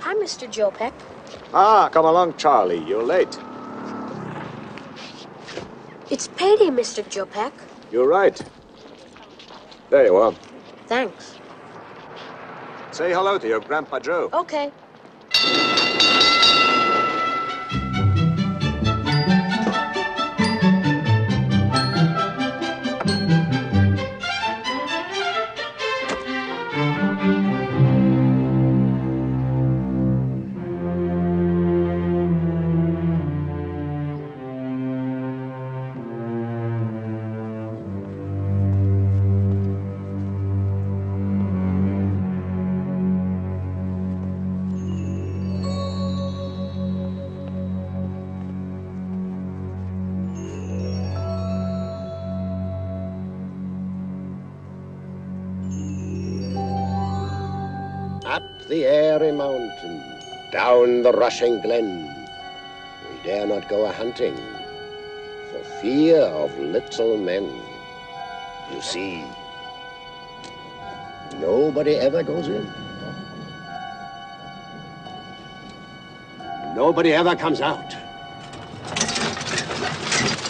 Hi, Mr. Joe Peck. Ah, come along, Charlie. You're late. It's payday, Mr. Joe Peck. You're right. There you are. Thanks. Say hello to your Grandpa Joe. Okay. Up the airy mountain, down the rushing glen, we dare not go a-hunting, for fear of little men. You see, nobody ever goes in. Nobody ever comes out.